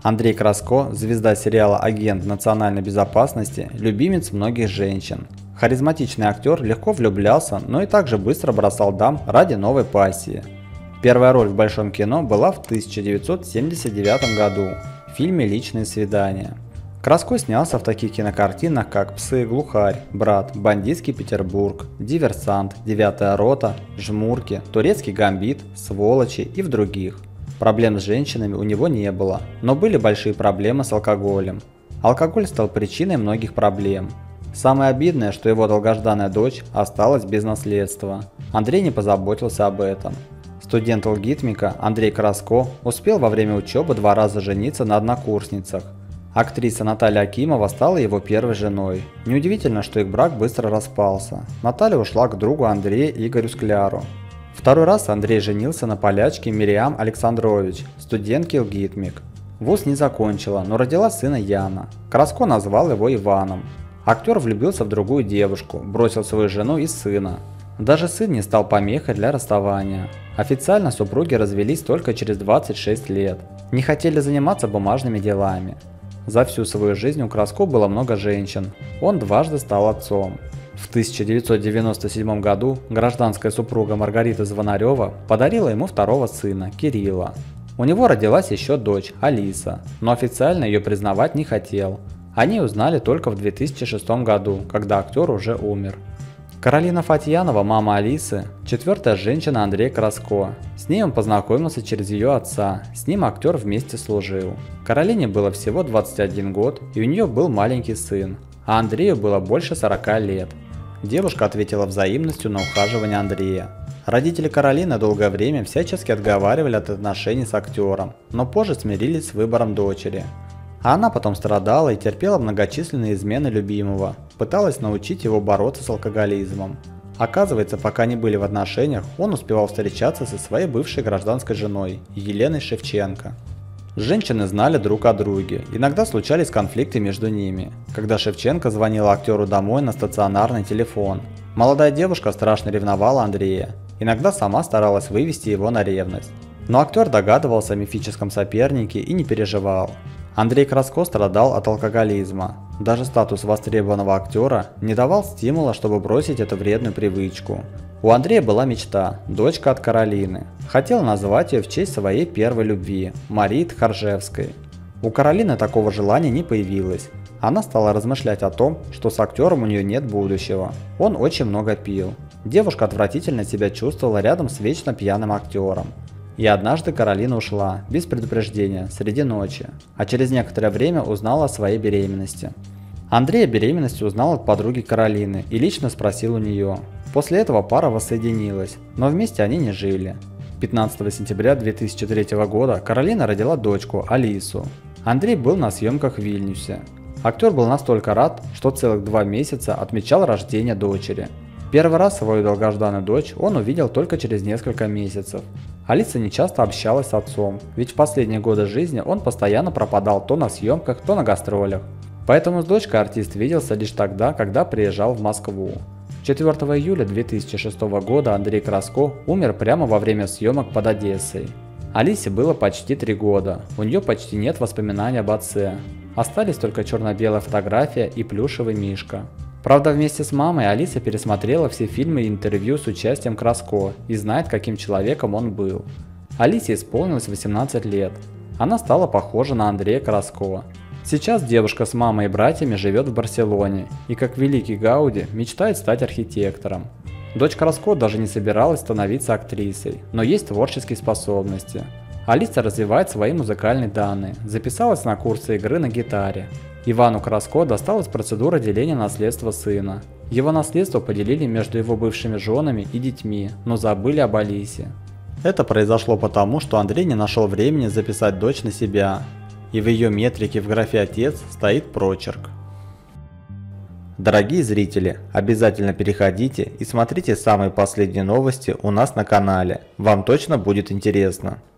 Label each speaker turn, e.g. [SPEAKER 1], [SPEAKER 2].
[SPEAKER 1] Андрей Краско – звезда сериала «Агент национальной безопасности», любимец многих женщин. Харизматичный актер легко влюблялся, но и также быстро бросал дам ради новой пассии. Первая роль в большом кино была в 1979 году в фильме «Личные свидания». Краско снялся в таких кинокартинах, как «Псы», «Глухарь», «Брат», «Бандитский Петербург», «Диверсант», «Девятая рота», «Жмурки», «Турецкий гамбит», «Сволочи» и в других. Проблем с женщинами у него не было, но были большие проблемы с алкоголем. Алкоголь стал причиной многих проблем. Самое обидное, что его долгожданная дочь осталась без наследства. Андрей не позаботился об этом. Студент ЛГИТМИКа Андрей Краско успел во время учебы 2 раза жениться на однокурсницах. Актриса Наталья Акимова стала его первой женой. Неудивительно, что их брак быстро распался. Наталья ушла к другу Андрея Игорю Скляру. Второй раз Андрей женился на полячке Мириам Александрович, студентке ЛГИТМИК. Вуз не закончила, но родила сына Яна. Краско назвал его Иваном. Актер влюбился в другую девушку, бросил свою жену и сына. Даже сын не стал помехой для расставания. Официально супруги развелись только через 26 лет. Не хотели заниматься бумажными делами. За всю свою жизнь у Краско было много женщин. Он дважды стал отцом. В 1997 году гражданская супруга Маргарита Звонарева подарила ему второго сына, Кирилла. У него родилась еще дочь, Алиса, но официально ее признавать не хотел. Они узнали только в 2006 году, когда актер уже умер. Каролина Фатьянова, мама Алисы, 4-я женщина Андрея Краско. С ней он познакомился через ее отца, с ним актер вместе служил. Каролине было всего 21 год, и у нее был маленький сын, а Андрею было больше 40 лет. Девушка ответила взаимностью на ухаживание Андрея. Родители Каролины долгое время всячески отговаривали от отношений с актером, но позже смирились с выбором дочери. А она потом страдала и терпела многочисленные измены любимого, пыталась научить его бороться с алкоголизмом. Оказывается, пока они были в отношениях, он успевал встречаться со своей бывшей гражданской женой, Еленой Шевченко. Женщины знали друг о друге, иногда случались конфликты между ними, когда Шевченко звонила актеру домой на стационарный телефон. Молодая девушка страшно ревновала Андрея, иногда сама старалась вывести его на ревность. Но актер догадывался о мифическом сопернике и не переживал. Андрей Краско страдал от алкоголизма. Даже статус востребованного актера не давал стимула, чтобы бросить эту вредную привычку. У Андрея была мечта – дочка от Каролины. Хотел назвать ее в честь своей первой любви – Марии Тхаржевской. У Каролины такого желания не появилось. Она стала размышлять о том, что с актером у нее нет будущего. Он очень много пил. Девушка отвратительно себя чувствовала рядом с вечно пьяным актером. И однажды Каролина ушла, без предупреждения, среди ночи, а через некоторое время узнала о своей беременности. Андрей о беременности узнал от подруги Каролины и лично спросил у нее. После этого пара воссоединилась, но вместе они не жили. 15 сентября 2003 года Каролина родила дочку, Алису. Андрей был на съемках в Вильнюсе. Актер был настолько рад, что целых 2 месяца отмечал рождение дочери. Первый раз свою долгожданную дочь он увидел только через несколько месяцев. Алиса нечасто общалась с отцом, ведь в последние годы жизни он постоянно пропадал то на съемках, то на гастролях. Поэтому с дочкой артист виделся лишь тогда, когда приезжал в Москву. 4 июля 2006 года Андрей Краско умер прямо во время съемок под Одессой. Алисе было почти 3 года, у нее почти нет воспоминаний об отце. Остались только черно-белая фотография и плюшевый мишка. Правда, вместе с мамой Алиса пересмотрела все фильмы и интервью с участием Краско и знает, каким человеком он был. Алисе исполнилось 18 лет. Она стала похожа на Андрея Краско. Сейчас девушка с мамой и братьями живет в Барселоне и, как великий Гауди, мечтает стать архитектором. Дочь Краско даже не собиралась становиться актрисой, но есть творческие способности. Алиса развивает свои музыкальные данные, записалась на курсы игры на гитаре. Ивану Краско досталась процедура деления наследства сына. Его наследство поделили между его бывшими женами и детьми, но забыли об Алисе. Это произошло потому, что Андрей не нашел времени записать дочь на себя, и в ее метрике в графе «Отец» стоит прочерк. Дорогие зрители, обязательно переходите и смотрите самые последние новости у нас на канале, вам точно будет интересно.